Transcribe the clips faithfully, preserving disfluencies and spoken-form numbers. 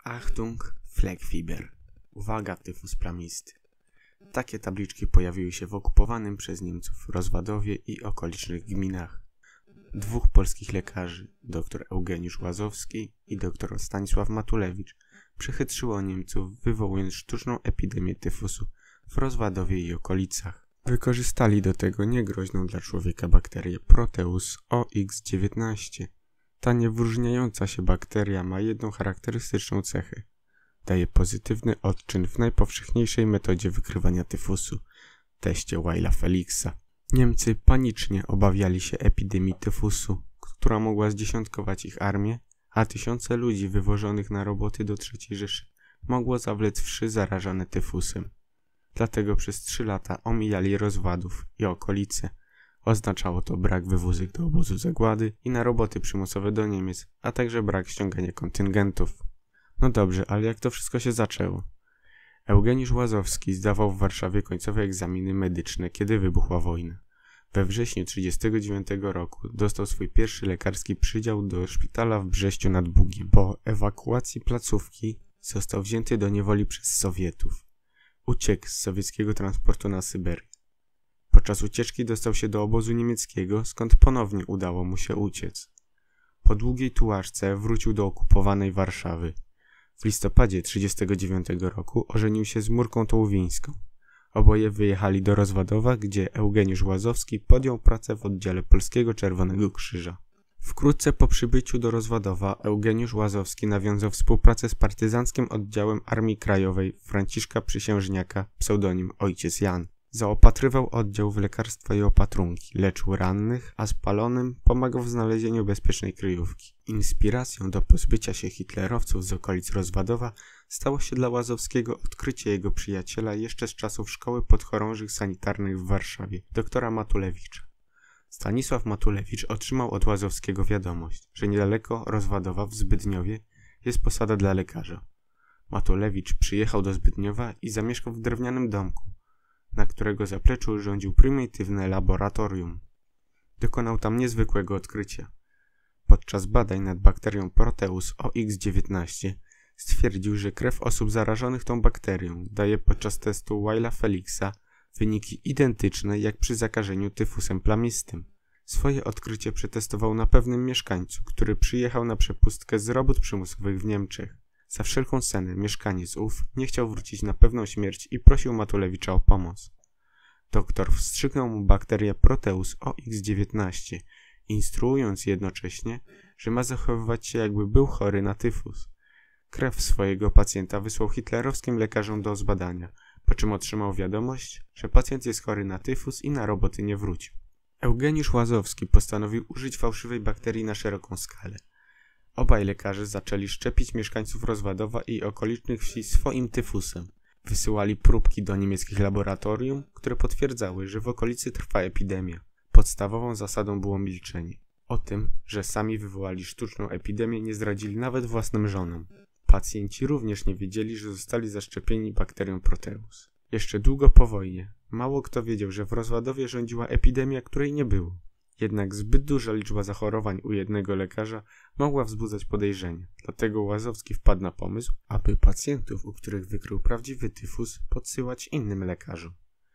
Achtung, Fleckfieber. Uwaga, tyfus plamisty. Takie tabliczki pojawiły się w okupowanym przez Niemców Rozwadowie i okolicznych gminach. Dwóch polskich lekarzy, dr Eugeniusz Łazowski i dr Stanisław Matulewicz, przechytrzyło Niemców, wywołując sztuczną epidemię tyfusu w Rozwadowie i okolicach. Wykorzystali do tego niegroźną dla człowieka bakterię Proteus O X dziewiętnaście. Ta niewyróżniająca się bakteria ma jedną charakterystyczną cechę. Daje pozytywny odczyn w najpowszechniejszej metodzie wykrywania tyfusu – teście Weyla-Felixa. Niemcy panicznie obawiali się epidemii tyfusu, która mogła zdziesiątkować ich armię, a tysiące ludzi wywożonych na roboty do trzeciej Rzeszy mogło zawlec wszy zarażone tyfusem. Dlatego przez trzy lata omijali Rozwadów i okolice. Oznaczało to brak wywózek do obozu zagłady i na roboty przymusowe do Niemiec, a także brak ściągania kontyngentów. No dobrze, ale jak to wszystko się zaczęło? Eugeniusz Łazowski zdawał w Warszawie końcowe egzaminy medyczne, kiedy wybuchła wojna. We wrześniu tysiąc dziewięćset trzydziestego dziewiątego roku dostał swój pierwszy lekarski przydział do szpitala w Brześciu nad Bugiem. Po ewakuacji placówki został wzięty do niewoli przez Sowietów. Uciekł z sowieckiego transportu na Syberię. Podczas ucieczki dostał się do obozu niemieckiego, skąd ponownie udało mu się uciec. Po długiej tułaczce wrócił do okupowanej Warszawy. W listopadzie tysiąc dziewięćset trzydziestego dziewiątego roku ożenił się z Murką Tołowińską. Oboje wyjechali do Rozwadowa, gdzie Eugeniusz Łazowski podjął pracę w oddziale Polskiego Czerwonego Krzyża. Wkrótce po przybyciu do Rozwadowa Eugeniusz Łazowski nawiązał współpracę z partyzanckim oddziałem Armii Krajowej Franciszka Przysiężniaka, pseudonim Ojciec Jan. Zaopatrywał oddział w lekarstwa i opatrunki, leczył rannych, a spalonym pomagał w znalezieniu bezpiecznej kryjówki. Inspiracją do pozbycia się hitlerowców z okolic Rozwadowa stało się dla Łazowskiego odkrycie jego przyjaciela jeszcze z czasów Szkoły Podchorążych Sanitarnych w Warszawie, doktora Matulewicza. Stanisław Matulewicz otrzymał od Łazowskiego wiadomość, że niedaleko Rozwadowa w Zbydniowie jest posada dla lekarza. Matulewicz przyjechał do Zbydniowa i zamieszkał w drewnianym domku, na którego zapleczu urządził prymitywne laboratorium. Dokonał tam niezwykłego odkrycia. Podczas badań nad bakterią Proteus O X dziewiętnaście stwierdził, że krew osób zarażonych tą bakterią daje podczas testu Weyla-Felixa wyniki identyczne jak przy zakażeniu tyfusem plamistym. Swoje odkrycie przetestował na pewnym mieszkańcu, który przyjechał na przepustkę z robót przymusowych w Niemczech. Za wszelką cenę mieszkaniec ów nie chciał wrócić na pewną śmierć i prosił Matulewicza o pomoc. Doktor wstrzygnął mu bakterię Proteus O X dziewiętnaście, instruując jednocześnie, że ma zachowywać się, jakby był chory na tyfus. Krew swojego pacjenta wysłał hitlerowskim lekarzom do zbadania, po czym otrzymał wiadomość, że pacjent jest chory na tyfus i na roboty nie wrócił. Eugeniusz Łazowski postanowił użyć fałszywej bakterii na szeroką skalę. Obaj lekarze zaczęli szczepić mieszkańców Rozwadowa i okolicznych wsi swoim tyfusem. Wysyłali próbki do niemieckich laboratorium, które potwierdzały, że w okolicy trwa epidemia. Podstawową zasadą było milczenie. O tym, że sami wywołali sztuczną epidemię, nie zdradzili nawet własnym żonom. Pacjenci również nie wiedzieli, że zostali zaszczepieni bakterią Proteus. Jeszcze długo po wojnie mało kto wiedział, że w Rozwadowie rządziła epidemia, której nie było. Jednak zbyt duża liczba zachorowań u jednego lekarza mogła wzbudzać podejrzenia. Dlatego Łazowski wpadł na pomysł, aby pacjentów, u których wykrył prawdziwy tyfus, podsyłać innym lekarzom.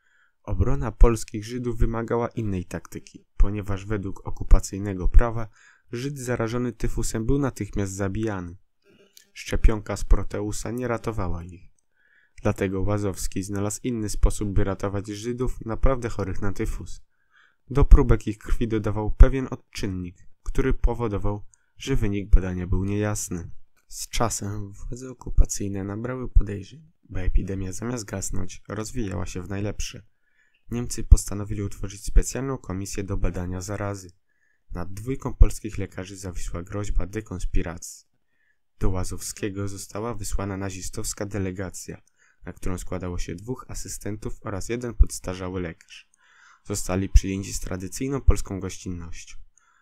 Obrona polskich Żydów wymagała innej taktyki, ponieważ według okupacyjnego prawa Żyd zarażony tyfusem był natychmiast zabijany. Szczepionka z Proteusa nie ratowała ich. Dlatego Łazowski znalazł inny sposób, by ratować Żydów naprawdę chorych na tyfus. Do próbek ich krwi dodawał pewien odczynnik, który powodował, że wynik badania był niejasny. Z czasem władze okupacyjne nabrały podejrzeń, bo epidemia zamiast gasnąć rozwijała się w najlepsze. Niemcy postanowili utworzyć specjalną komisję do badania zarazy. Nad dwójką polskich lekarzy zawisła groźba dekonspiracji. Do Łazowskiego została wysłana nazistowska delegacja, na którą składało się dwóch asystentów oraz jeden podstarzały lekarz. Zostali przyjęci z tradycyjną polską gościnnością,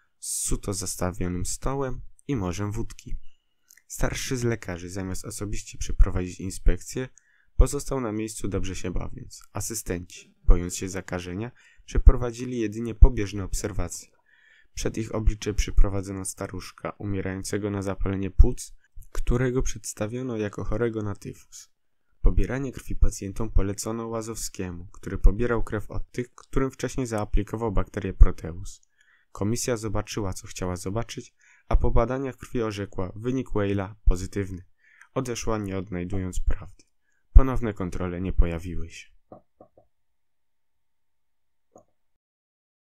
z suto zastawionym stołem i morzem wódki. Starszy z lekarzy, zamiast osobiście przeprowadzić inspekcję, pozostał na miejscu dobrze się bawiąc. Asystenci, bojąc się zakażenia, przeprowadzili jedynie pobieżne obserwacje. Przed ich oblicze przyprowadzono staruszka umierającego na zapalenie płuc którego przedstawiono jako chorego na tyfus. Pobieranie krwi pacjentom polecono Łazowskiemu, który pobierał krew od tych, którym wcześniej zaaplikował bakterię Proteus. Komisja zobaczyła, co chciała zobaczyć, a po badaniach krwi orzekła wynik Weyla pozytywny. Odeszła, nie odnajdując prawdy. Ponowne kontrole nie pojawiły się.